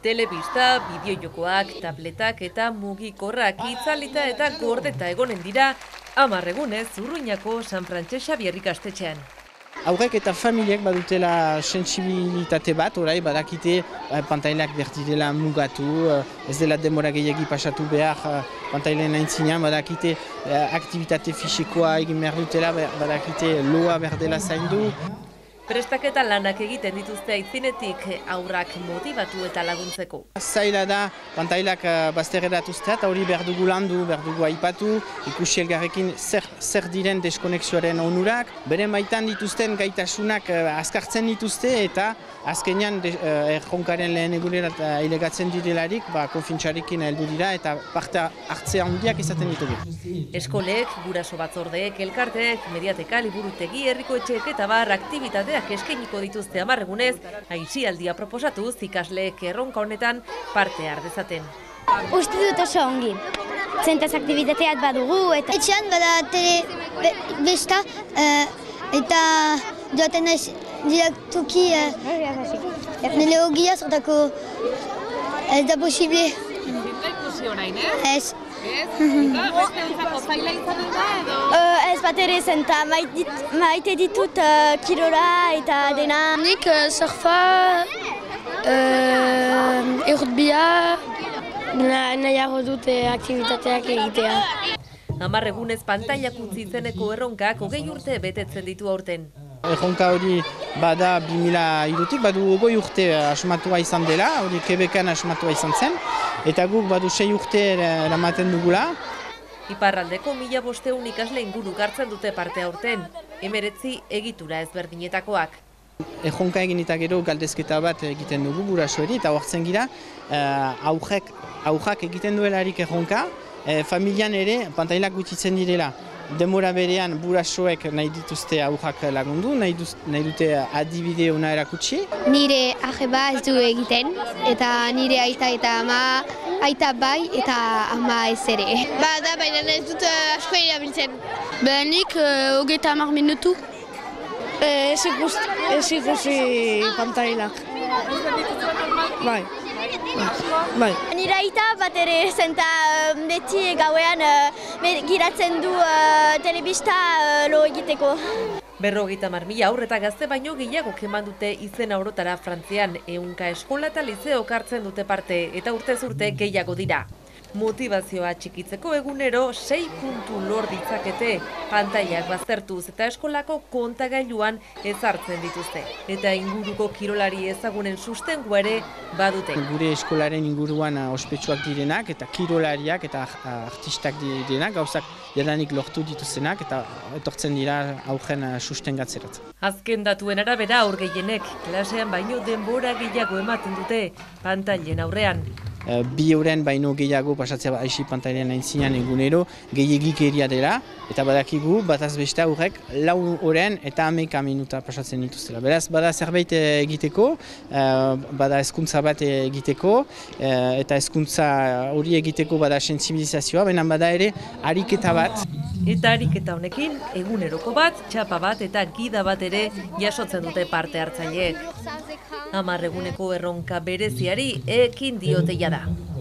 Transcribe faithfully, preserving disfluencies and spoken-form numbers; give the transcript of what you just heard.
Telebista, bideojokoak, tabletak eta mugikorrak itzalita eta gordeta egonen dira hamar egunez Urruñako San Frantses Xabier ikastetxean. Haurrek eta familiek badutela sentsibilitate bat, orai badakite pantailak berdirela mugatu, ez dela denbora gehiagi pasatu behar pantailen aintzinean, badakite aktivitate fisikoa egin behar dutela, badakite loa berdela zaindu. Prestaketa lanak egiten dituzte aitzinetik haurrak motivatu eta laguntzeko. Zaila da pantailak bazterreratuzte eta hori behar dugu landu, behar dugu aipatu, ikusi elgarrekin zer, zer diren deskonexioaren onurak, bere maitan dituzten gaitasunak azkartzen dituzte eta azkenean erronkaren lehen egunerat ailegatzen direlarik, ba, konfintxarekin heldu dira eta parte hartzea handiak izaten ditugu. Eskolek, guraso batzordeek, elkarteek, mediateka, liburutegi, herriko etxeek eta bar aktibitateak eskainiko dituzte hamar egunez, aisialdia proposatuz ikasleek erronka honetan parte har dezaten. Uste dut oso ongi. Zentaz aktibitateak badugu eta etxean bada telebista eta joaten naiz direktuki nire ogia sortako ez da posible. Zinta ikusi orain, eh? Ez. Ez? Eta beste entzako zaila izaten da edo? Ez bat ere zenta maite ditut kirola eta dena. Nik surfa, errutbia, nahiago dute aktibitateak egitea. Hamar egunez pantailak utzi izeneko erronkak hogei urte betetzen ditu aurten. Erronka hori bada bi mila hirutik, badu hogei urte asmatua izan dela, hori Quebecan asmatua izan zen, eta guk badu sei urte eramaten dugula. Iparraldeko mila bosteun ikasle inguru hartzen dute parte aurten, hemeretzi egitura ezberdinetakoak. Erronka egin eta gero galdezketa bat egiten dugu gurasoeri eta hortzen gira aurrek, aurrak egiten duelarik erronka, familian ere pantailak gutxitzen direla. Demora berean burasoek nahi dituzte aurrak lagundu, nahi, duz, nahi dute adibide ona erakutsi. Nire arreba ez du egiten eta nire aita eta ama aita bai eta ama ez ere. Ba da, baina ez dut asko erabiltzen. Behenik hogeita hamar minutu. Ez ikusi pantailak. Bai. Bai. Nire aita bat ere zenta beti gauean giratzen du telebista lo egiteko. Berrogeita hamar mila haur eta gazte baino gehiago eman dute izena orotara Frantzian, ehunka eskola eta lizeok hartzen dute parte eta urtez urte gehiago dira. Motivazioa txikitzeko egunero sei puntu lor ditzakete, pantailak baztertuz eta eskolako kontagailuan ezartzen dituzte. Eta inguruko kirolari ezagunen sustengua ere badute. Gure eskolaren inguruan ospetsuak direnak eta kirolariak eta artistak direnak, gauzak jadanik lortu dituztenak eta etortzen dira aurren sustengatzerat. Azken datuen arabera aur gehienek klasean baino denbora gehiago ematen dute pantailen aurrean. Bi euren baino gehiago pasatzea aixi pantailean aintzinean egunero gehiagikeria dela eta badakigu bataz beste aurrek lau oren eta hamaika minuta pasatzen dituztela. Beraz, bada zerbait egiteko, bada hezkuntza bat egiteko eta hezkuntza hori egiteko bada sentsibilizazioa, baina bada ere ariketa bat. Eta ariketa honekin eguneroko bat, txapa bat eta gida bat ere jasotzen dute parte hartzaileek. Hamar eguneko erronka bereziari ekin diote jada.